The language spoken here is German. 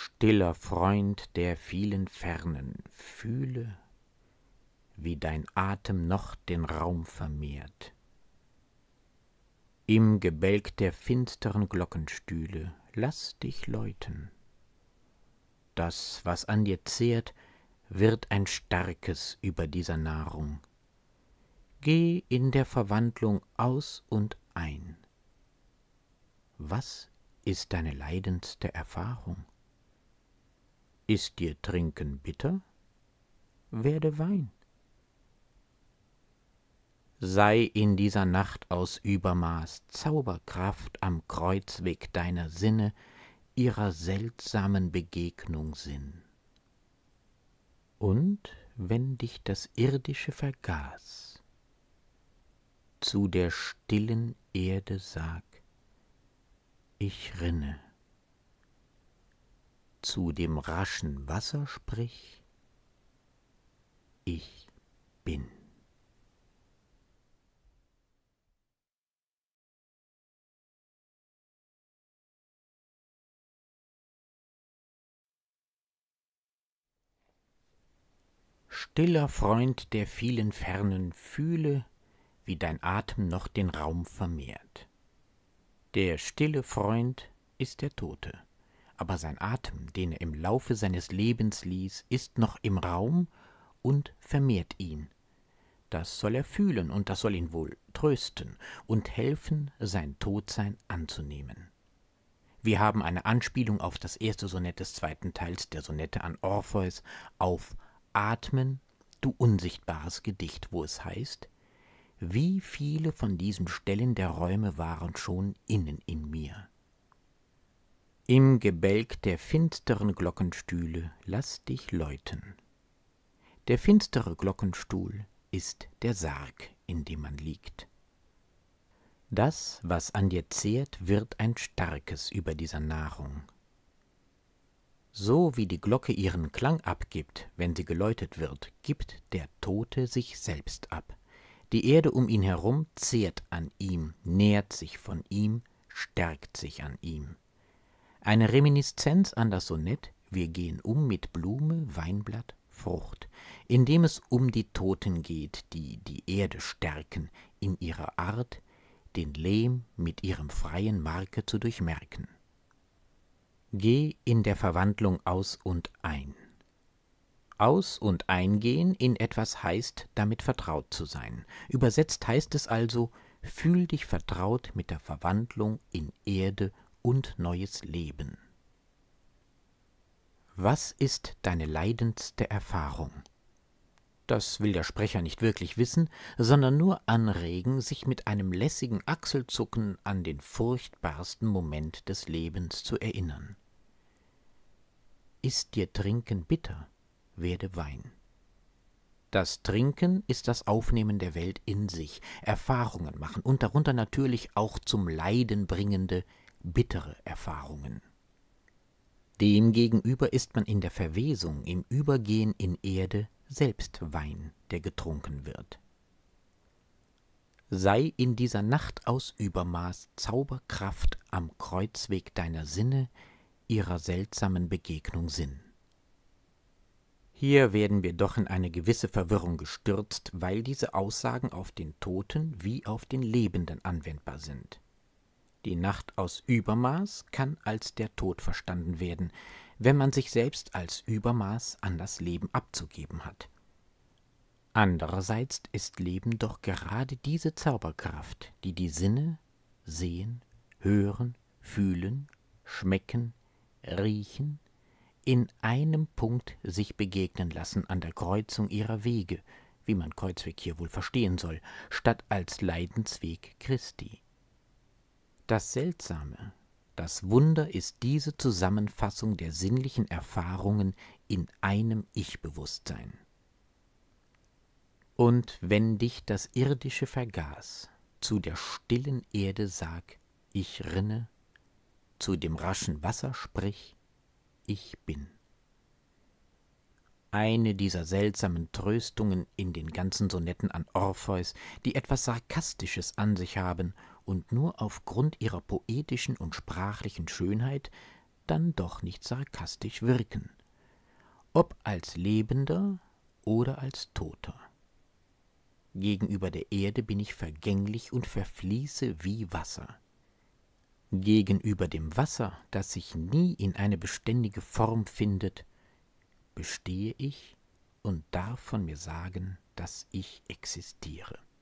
Stiller Freund der vielen Fernen, fühle, wie dein Atem noch den Raum vermehrt. Im Gebälk der finsteren Glockenstühle lass dich läuten. Das, was an dir zehrt, wird ein starkes über dieser Nahrung. Geh in der Verwandlung aus und ein. Was ist deine leidendste Erfahrung? Ist dir Trinken bitter? Werde Wein. Sei in dieser Nacht aus Übermaß Zauberkraft am Kreuzweg deiner Sinne, ihrer seltsamen Begegnung Sinn. Und wenn dich das Irdische vergaß, zu der stillen Erde sag, ich rinne. Zu dem raschen Wasser sprich, ich bin. Stiller Freund der vielen Fernen, fühle, wie dein Atem noch den Raum vermehrt. Der stille Freund ist der Tote, aber sein Atem, den er im Laufe seines Lebens ließ, ist noch im Raum und vermehrt ihn. Das soll er fühlen und das soll ihn wohl trösten und helfen, sein Todsein anzunehmen. Wir haben eine Anspielung auf das erste Sonett des zweiten Teils der Sonette an Orpheus, auf Atmen, du unsichtbares Gedicht, wo es heißt: Wie viele von diesen Stellen der Räume waren schon innen in mir. Im Gebälk der finsteren Glockenstühle lass dich läuten. Der finstere Glockenstuhl ist der Sarg, in dem man liegt. Das, was an dir zehrt, wird ein starkes über dieser Nahrung. So wie die Glocke ihren Klang abgibt, wenn sie geläutet wird, gibt der Tote sich selbst ab. Die Erde um ihn herum zehrt an ihm, nährt sich von ihm, stärkt sich an ihm. Eine Reminiszenz an das Sonett Wir gehen um mit Blume, Weinblatt, Frucht, indem es um die Toten geht, die die Erde stärken, in ihrer Art, den Lehm mit ihrem freien Marke zu durchmerken. Geh in der Verwandlung aus und ein. Aus- und eingehen in etwas heißt, damit vertraut zu sein. Übersetzt heißt es also, fühl dich vertraut mit der Verwandlung in Erde und neues Leben. Was ist deine leidendste Erfahrung? Das will der Sprecher nicht wirklich wissen, sondern nur anregen, sich mit einem lässigen Achselzucken an den furchtbarsten Moment des Lebens zu erinnern. Ist dir Trinken bitter, werde Wein. Das Trinken ist das Aufnehmen der Welt in sich, Erfahrungen machen und darunter natürlich auch zum Leiden bringende, bittere Erfahrungen. Demgegenüber ist man in der Verwesung, im Übergehen in Erde, selbst Wein, der getrunken wird. Sei in dieser Nacht aus Übermaß Zauberkraft am Kreuzweg deiner Sinne, ihrer seltsamen Begegnung Sinn. Hier werden wir doch in eine gewisse Verwirrung gestürzt, weil diese Aussagen auf den Toten wie auf den Lebenden anwendbar sind. Die Nacht aus Übermaß kann als der Tod verstanden werden, wenn man sich selbst als Übermaß an das Leben abzugeben hat. Andererseits ist Leben doch gerade diese Zauberkraft, die die Sinne sehen, hören, fühlen, schmecken, riechen, in einem Punkt sich begegnen lassen an der Kreuzung ihrer Wege, wie man Kreuzweg hier wohl verstehen soll, statt als Leidensweg Christi. Das Seltsame, das Wunder ist diese Zusammenfassung der sinnlichen Erfahrungen in einem Ich-Bewusstsein. Und wenn dich das Irdische vergaß, zu der stillen Erde sag, ich rinne, zu dem raschen Wasser sprich, ich bin. Eine dieser seltsamen Tröstungen in den ganzen Sonetten an Orpheus, die etwas Sarkastisches an sich haben und nur aufgrund ihrer poetischen und sprachlichen Schönheit dann doch nicht sarkastisch wirken, ob als Lebender oder als Toter. Gegenüber der Erde bin ich vergänglich und verfließe wie Wasser. Gegenüber dem Wasser, das sich nie in eine beständige Form findet, bestehe ich und darf von mir sagen, dass ich existiere.